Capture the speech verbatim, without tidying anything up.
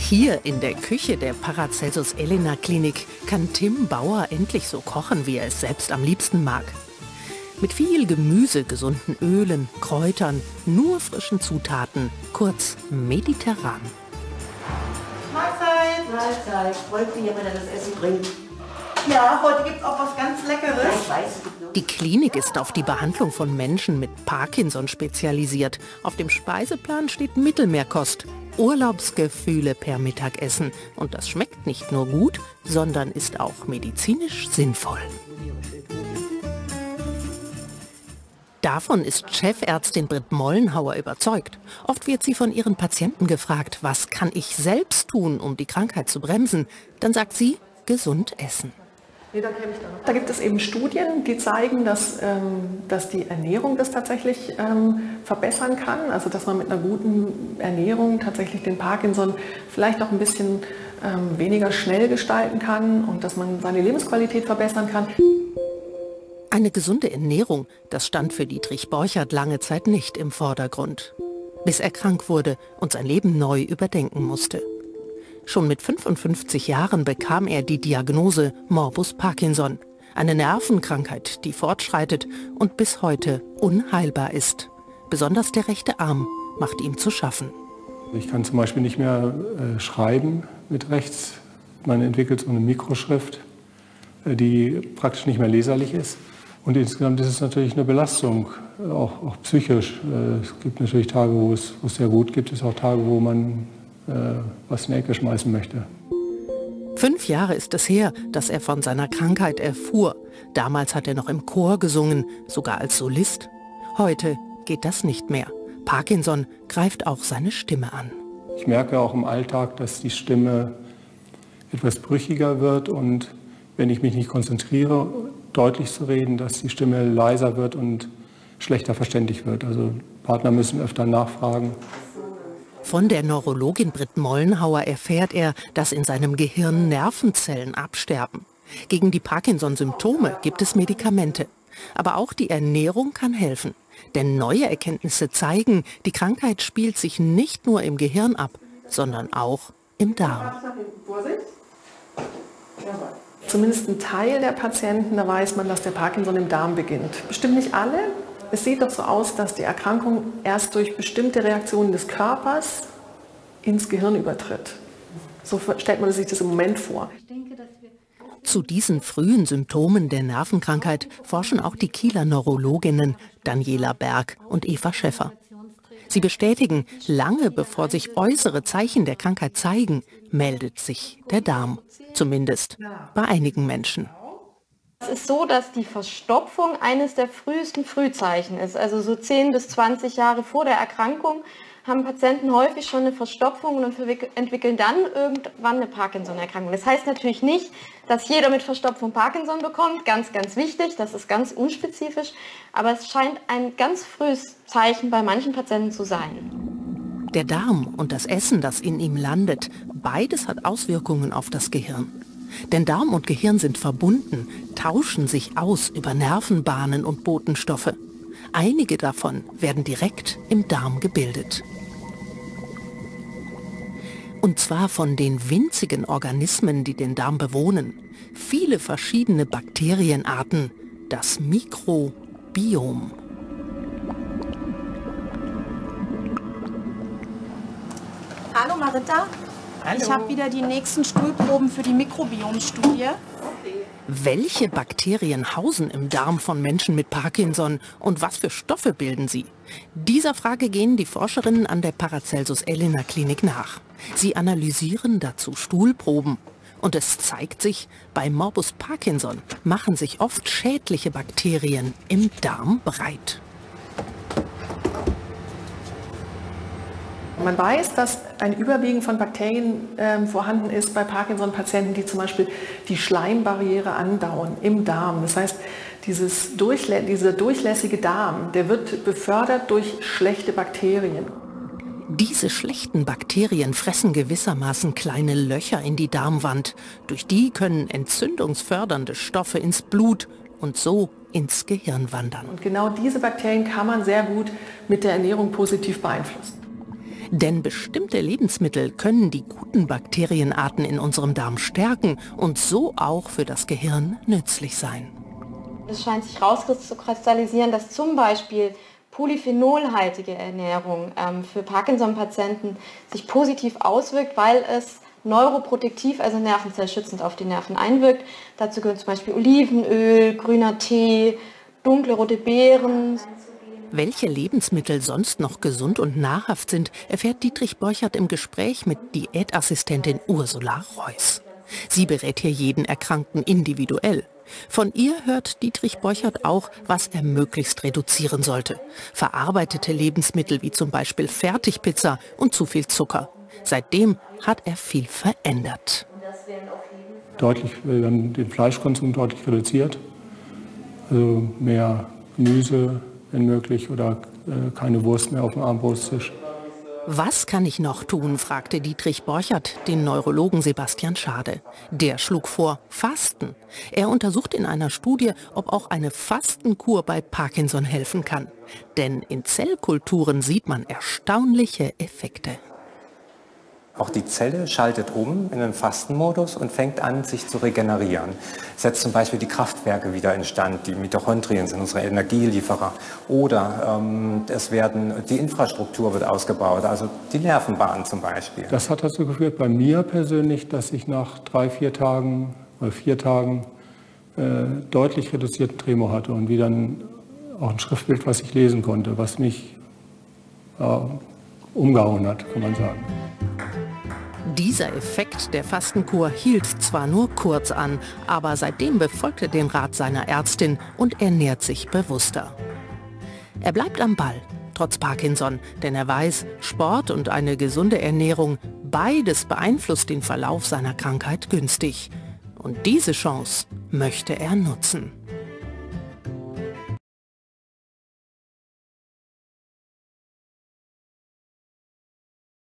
Hier in der Küche der Paracelsus-Elena-Klinik kann Tim Bauer endlich so kochen, wie er es selbst am liebsten mag. Mit viel Gemüse, gesunden Ölen, Kräutern, nur frischen Zutaten, kurz mediterran. Mahlzeit! Mahlzeit! Freut mich, wenn er das Essen bringt. Ja, heute gibt es auch was ganz Leckeres. Ja, ich weiß. Die Klinik ist auf die Behandlung von Menschen mit Parkinson spezialisiert. Auf dem Speiseplan steht Mittelmeerkost. Urlaubsgefühle per Mittagessen. Und das schmeckt nicht nur gut, sondern ist auch medizinisch sinnvoll. Davon ist Chefärztin Britt Mollenhauer überzeugt. Oft wird sie von ihren Patienten gefragt, was kann ich selbst tun, um die Krankheit zu bremsen? Dann sagt sie, gesund essen. Da gibt es eben Studien, die zeigen, dass, ähm, dass die Ernährung das tatsächlich ähm, verbessern kann. Also dass man mit einer guten Ernährung tatsächlich den Parkinson vielleicht auch ein bisschen ähm, weniger schnell gestalten kann und dass man seine Lebensqualität verbessern kann. Eine gesunde Ernährung, das stand für Dietrich Borchert lange Zeit nicht im Vordergrund. Bis er krank wurde und sein Leben neu überdenken musste. Schon mit fünfundfünfzig Jahren bekam er die Diagnose Morbus Parkinson, eine Nervenkrankheit, die fortschreitet und bis heute unheilbar ist. Besonders der rechte Arm macht ihm zu schaffen. Ich kann zum Beispiel nicht mehr äh, schreiben mit rechts. Man entwickelt so eine Mikroschrift, äh, die praktisch nicht mehr leserlich ist. Und insgesamt ist es natürlich eine Belastung, auch, auch psychisch. Äh, es gibt natürlich Tage, wo es, wo es sehr gut gibt, es auch Tage, wo man was in die Ecke schmeißen möchte. Fünf Jahre ist es her, dass er von seiner Krankheit erfuhr. Damals hat er noch im Chor gesungen, sogar als Solist. Heute geht das nicht mehr. Parkinson greift auch seine Stimme an. Ich merke auch im Alltag, dass die Stimme etwas brüchiger wird und wenn ich mich nicht konzentriere, deutlich zu reden, dass die Stimme leiser wird und schlechter verständlich wird. Also Partner müssen öfter nachfragen. Von der Neurologin Britt Mollenhauer erfährt er, dass in seinem Gehirn Nervenzellen absterben. Gegen die Parkinson-Symptome gibt es Medikamente. Aber auch die Ernährung kann helfen. Denn neue Erkenntnisse zeigen, die Krankheit spielt sich nicht nur im Gehirn ab, sondern auch im Darm. Zumindest ein Teil der Patienten, da weiß man, dass der Parkinson im Darm beginnt. Bestimmt nicht alle. Es sieht doch so aus, dass die Erkrankung erst durch bestimmte Reaktionen des Körpers ins Gehirn übertritt. So stellt man sich das im Moment vor. Zu diesen frühen Symptomen der Nervenkrankheit forschen auch die Kieler Neurologinnen Daniela Berg und Eva Schäffer. Sie bestätigen, lange bevor sich äußere Zeichen der Krankheit zeigen, meldet sich der Darm. Zumindest bei einigen Menschen. Es ist so, dass die Verstopfung eines der frühesten Frühzeichen ist. Also so zehn bis zwanzig Jahre vor der Erkrankung haben Patienten häufig schon eine Verstopfung und entwickeln dann irgendwann eine Parkinson-Erkrankung. Das heißt natürlich nicht, dass jeder mit Verstopfung Parkinson bekommt. Ganz, ganz wichtig, das ist ganz unspezifisch. Aber es scheint ein ganz frühes Zeichen bei manchen Patienten zu sein. Der Darm und das Essen, das in ihm landet, beides hat Auswirkungen auf das Gehirn. Denn Darm und Gehirn sind verbunden, tauschen sich aus über Nervenbahnen und Botenstoffe. Einige davon werden direkt im Darm gebildet. Und zwar von den winzigen Organismen, die den Darm bewohnen. Viele verschiedene Bakterienarten, das Mikrobiom. Hallo Marita. Hallo. Ich habe wieder die nächsten Stuhlproben für die Mikrobiomstudie. Welche Bakterien hausen im Darm von Menschen mit Parkinson und was für Stoffe bilden sie? Dieser Frage gehen die Forscherinnen an der Paracelsus-Elena-Klinik nach. Sie analysieren dazu Stuhlproben. Und es zeigt sich, bei Morbus Parkinson machen sich oft schädliche Bakterien im Darm breit. Man weiß, dass ein Überwiegen von Bakterien äh, vorhanden ist bei Parkinson-Patienten, die zum Beispiel die Schleimbarriere andauern im Darm. Das heißt, dieses Durchlä dieser durchlässige Darm, der wird befördert durch schlechte Bakterien. Diese schlechten Bakterien fressen gewissermaßen kleine Löcher in die Darmwand. Durch die können entzündungsfördernde Stoffe ins Blut und so ins Gehirn wandern. Und genau diese Bakterien kann man sehr gut mit der Ernährung positiv beeinflussen. Denn bestimmte Lebensmittel können die guten Bakterienarten in unserem Darm stärken und so auch für das Gehirn nützlich sein. Es scheint sich rauszukristallisieren, dass zum Beispiel polyphenolhaltige Ernährung ähm, für Parkinson-Patienten sich positiv auswirkt, weil es neuroprotektiv, also nervenzellschützend auf die Nerven einwirkt. Dazu gehören zum Beispiel Olivenöl, grüner Tee, dunkle rote Beeren. Welche Lebensmittel sonst noch gesund und nahrhaft sind, erfährt Dietrich Borchert im Gespräch mit Diätassistentin Ursula Reuss. Sie berät hier jeden Erkrankten individuell. Von ihr hört Dietrich Borchert auch, was er möglichst reduzieren sollte. Verarbeitete Lebensmittel wie zum Beispiel Fertigpizza und zu viel Zucker. Seitdem hat er viel verändert. Deutlich, wir haben den Fleischkonsum deutlich reduziert. Also mehr Gemüse, wenn möglich, oder äh, keine Wurst mehr auf dem Abendbrotstisch. Was kann ich noch tun, fragte Dietrich Borchert den Neurologen Sebastian Schade. Der schlug vor, Fasten. Er untersucht in einer Studie, ob auch eine Fastenkur bei Parkinson helfen kann. Denn in Zellkulturen sieht man erstaunliche Effekte. Auch die Zelle schaltet um in den Fastenmodus und fängt an, sich zu regenerieren. Setzt zum Beispiel die Kraftwerke wieder instand, die Mitochondrien sind unsere Energielieferer. Oder ähm, es werden, die Infrastruktur wird ausgebaut, also die Nervenbahn zum Beispiel. Das hat dazu geführt, bei mir persönlich, dass ich nach drei, vier Tagen oder vier Tagen äh, deutlich reduzierten Tremor hatte und wieder ein, auch ein Schriftbild, was ich lesen konnte, was mich äh, umgehauen hat, kann man sagen. Dieser Effekt der Fastenkur hielt zwar nur kurz an, aber seitdem befolgt er den Rat seiner Ärztin und ernährt sich bewusster. Er bleibt am Ball, trotz Parkinson, denn er weiß, Sport und eine gesunde Ernährung, beides beeinflusst den Verlauf seiner Krankheit günstig. Und diese Chance möchte er nutzen.